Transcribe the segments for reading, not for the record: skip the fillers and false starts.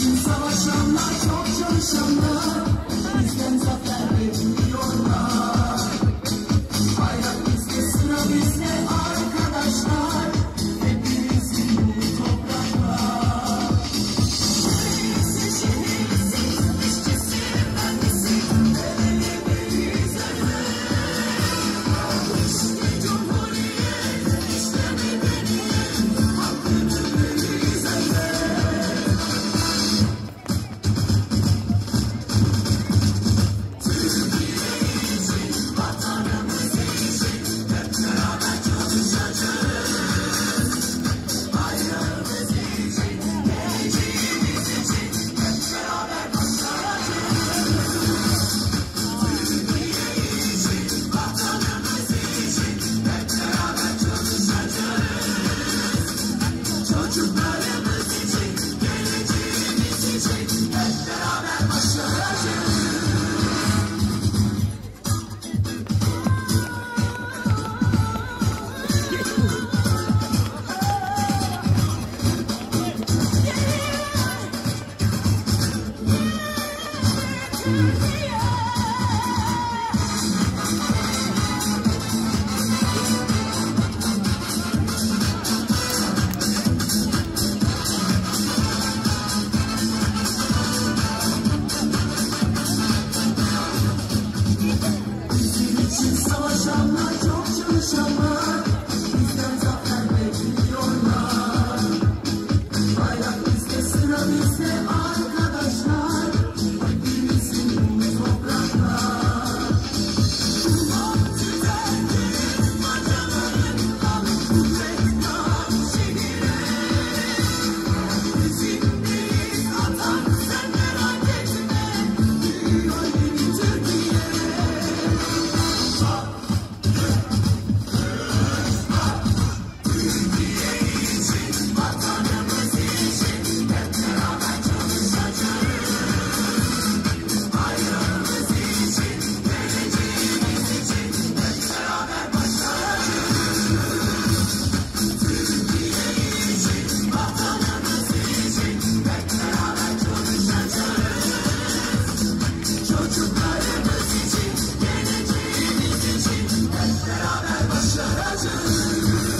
için savaşanlar, çok çalışanlar, bizden zafer bekliyorlar. Bayrak bizde, sıra bizde arkadaşlar, hepimizin bu topraklar. Şehrimizin işçisi, mühendisi, devletimiz İşte Cumhuriyet, işte medeniyet, hakkını veririz savaşanlar, çok çalışanlar, bizden zafer bekliyorlar. Bayrak bizde, sıra bizde arkadaşlar, hepimizin bu topraklar. Tütenlerin, bacalarından, kuvvetler şehire. Bizimdeyiz atan, sen merak etme, büyüyor yeni Türkiye. Çocuklarımız için, geleceğimiz için hep beraber başaracağız.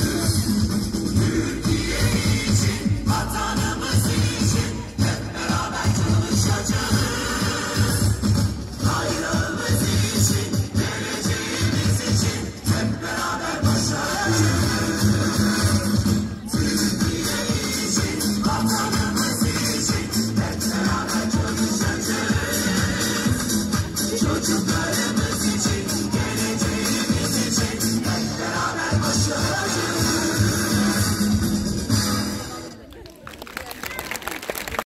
Türkiye için, vatanımız için hep beraber çalışacağız. Bayrağımız için, geleceğimiz için hep beraber başaracağız. Türkiye için, vatanımız için hep beraber çalışacağız. Çocuk